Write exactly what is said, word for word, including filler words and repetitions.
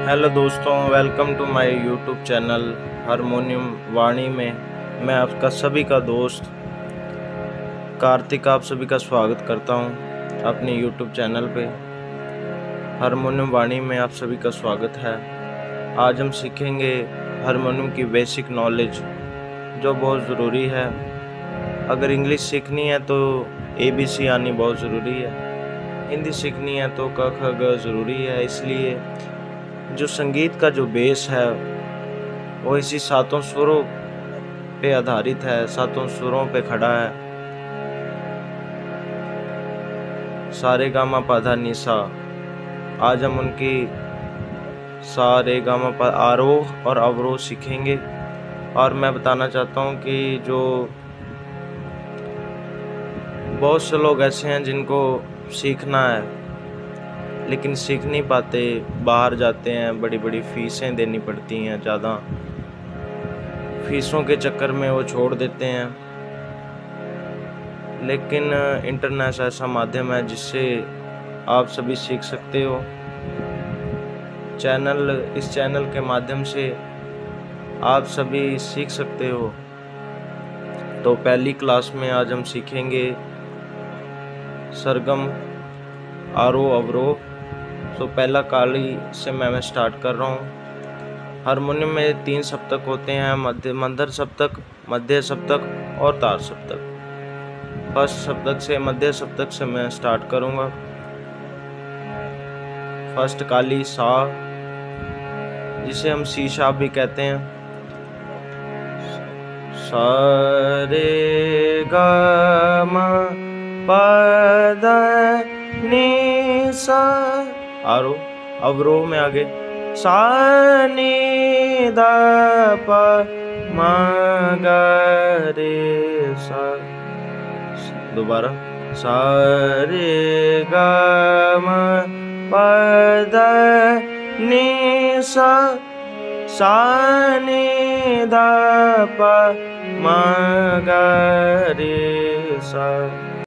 Hello दोस्तों, welcome to my YouTube channel harmonium Vani में मैं आपका सभी का दोस्त कार्तिक आप सभी का स्वागत करता हूं अपने यूट्यूब चैनल पे। हारमोनियम वाणी में आप सभी का स्वागत है। आज हम सीखेंगे हारमोनियम की बेसिक नॉलेज जो बहुत ज़रूरी है। अगर इंग्लिश सीखनी है तो ए बी सी आनी बहुत ज़रूरी है, हिंदी सीखनी है तो क ख ग ज़रूरी है। इसलिए जो संगीत का जो बेस है वो इसी सातों सुरों पे आधारित है, सातों सुरों पे खड़ा है। सा रे गा मा पा धा नि सा। आज हम उनकी सा रे गा मा पा आरोह और अवरोह सीखेंगे। और मैं बताना चाहता हूँ कि जो बहुत से लोग ऐसे हैं जिनको सीखना है लेकिन सीख नहीं पाते, बाहर जाते हैं, बड़ी बड़ी फीसें देनी पड़ती हैं, ज़्यादा फीसों के चक्कर में वो छोड़ देते हैं। लेकिन इंटरनेट ऐसा माध्यम है जिससे आप सभी सीख सकते हो। चैनल इस चैनल के माध्यम से आप सभी सीख सकते हो। तो पहली क्लास में आज हम सीखेंगे सरगम, आरोह, अवरोह। तो पहला काली से मैं मैं स्टार्ट कर रहा हूँ। हारमोनियम में तीन सप्तक होते हैं, मध्य मंदर सप्तक, मध्य सप्तक और तार सप्तक। फर्स्ट सप्तक से मध्य सप्तक से मैं स्टार्ट करूँगा। फर्स्ट काली सा, जिसे हम सी शार्प भी कहते हैं। सा रे गा मा पा धा नि सा। आरोह, अवरोह में आगे सा नि धा पा मा गा रे सा। दोबारा सा रे गा मा पा धा नि सा, सा नि धा पा मा गा रे सा।